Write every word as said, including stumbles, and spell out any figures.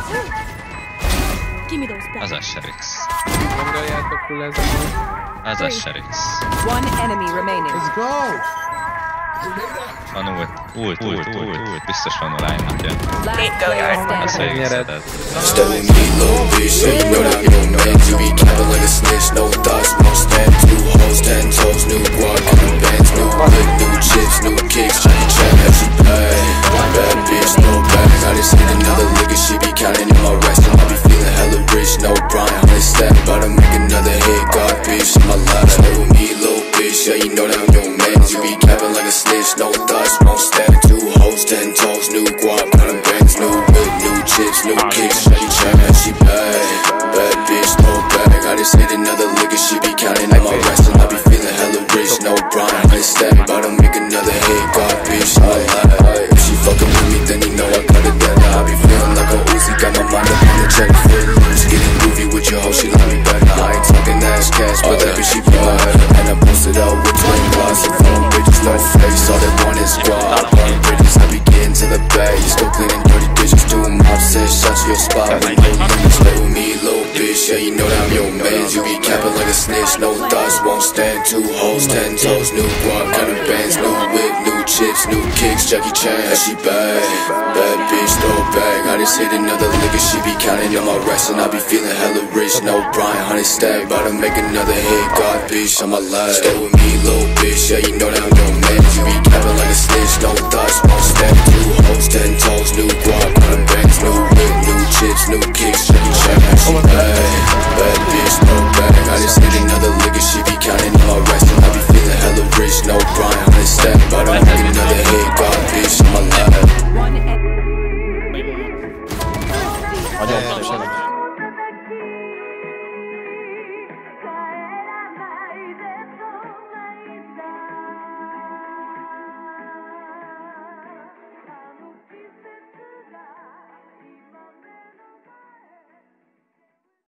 Az a Sherix. Gondoljátok, hogy ez a... Az a Sherix. One enemy remaining. Let's go! Van ult, ult, ult, ult, ult. Biztos van a line-nak jön. Last player Azt standing. végigszedett. Stay with me, little bitch, so you know that your man. You be capping like a snitch, no thoughts, won't stand. Two hoes, ten toes, new guac, new bands, new whip, new chips, new kicks. Jackie Chan, every play. Bad bitch, no bag. I just hit another lick and she be counting in my rest. And I be feeling hella rich, no Brian, hundred stack. About to make another hit, God bitch, in my life. Stay with me, little bitch, yeah, you know that I'm your man. You be capping like a snitch, no thoughts, won't stand. Two hoes, ten toes, new guac, hundred bands, new whip, new chips, new kicks. Jackie Chan, she bad. Bad bitch, no bag. I just hit another lick and she be counting in my rest. And I be feeling hella rich, no Brian, hundred stack. About to make another hit, God bitch, in my life. If she fucking with me, then you know I got it down. I be feeling like a Uzi, got my mind up on the check. Foot loose, getting groovy with your hoe, she like me better. I ain't talking ass cash, but that bitch she blood. And I posted out with twin glass and phone bitches, no face. All they want is squad. I burn bridges, I be getting to the bag. You still cleaning dirty dishes, doing mob says shots to your spot. With no limits, stay with me, little bitch. Yeah, you know that I'm your man. You be capping like a snitch, no thoughts, won't stand. Two hoes, ten toes, new guac, hundred bands, new whip, new chips, new kicks. Jackie Chan, she bad. Bad bitch, no bag. I just hit another lick and she be counting on my rest. And I be feeling hella rich, no Brian, hundred stack. About to make another hit, God bitch, on my life. Stay with me, little bitch, yeah, you know that I'm your man. You be capping like a snitch, no thoughts, won't stand. Two hoes, ten toes, new guac, hundred bands, new whip, new chips, new kicks. Jackie Chan, she bad. Bad bitch, no bag. I just hit another lick and she be counting on my rest. And I be feeling hella rich, no Brian, hundred stack. About to make another hit, God bitch, on my life. One enemy. Hadi